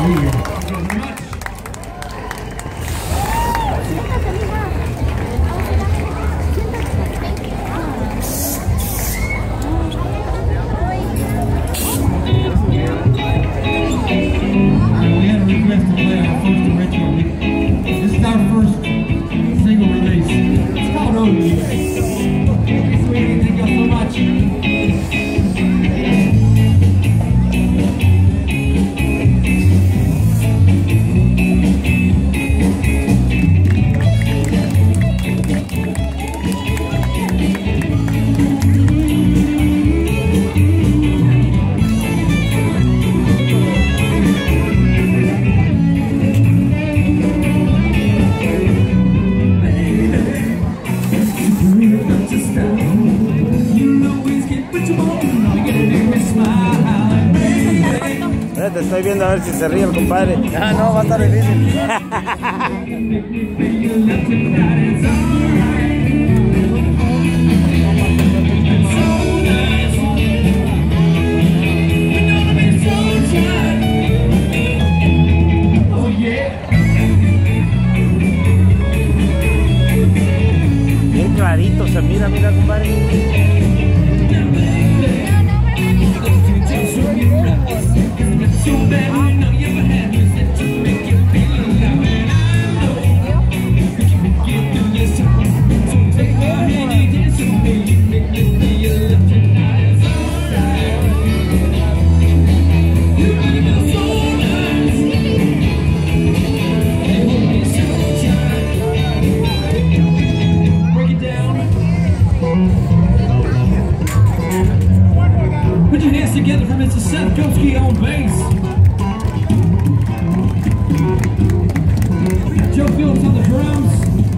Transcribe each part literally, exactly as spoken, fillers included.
Te estoy viendo a ver si se ríe el compadre. Ah, no, va a estar difícil. Bien clarito se mira, mira, compadre. Put your hands together for Mister Seth Gopski on bass. Joe Phillips on the drums.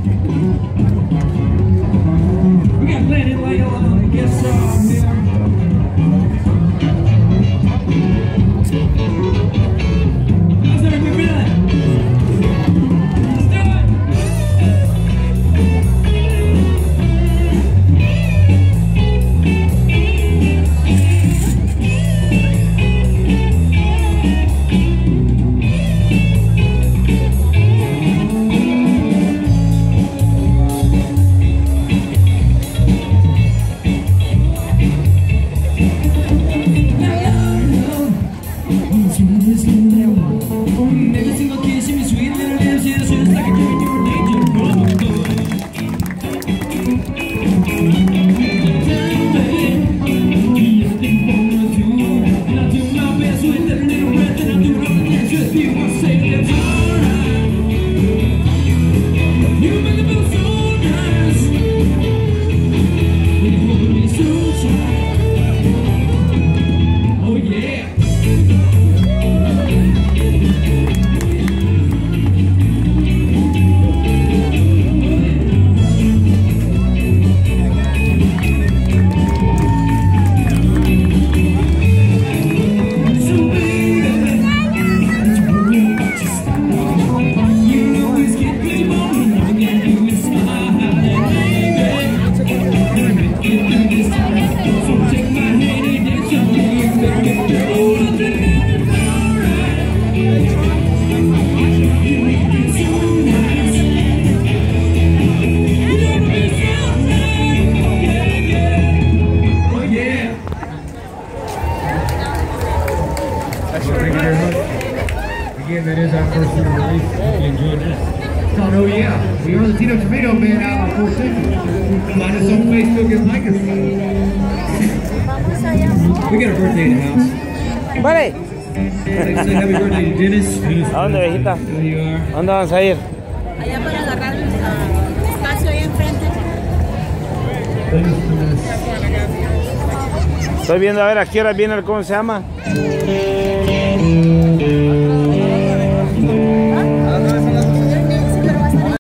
We got Landon Lyle on the guest song here. How's everybody feeling? Let's do it! Every single kiss in your sweet little lips, it's just like a dream you're danger. And I'll do my best with every little breath, and I'll do it all the dance with you. I'll say that's alright. You make me feel so nice when you hold me so tight. Oh yeah. Again, that is our first little release. Hope you enjoyed this. It's called Oh Yeah. We are the Tino Tomato Band out of Fort Central. Find us on Facebook and like us. We got a birthday in the house. Vale. Say, say happy birthday to Dennis. Dennis ¿A dónde, viejita? There you are. ¿A dónde vamos a ir? Allá para agarrar el uh, espacio ahí enfrente. Estoy viendo a ver a qué hora viene el, ¿cómo se llama?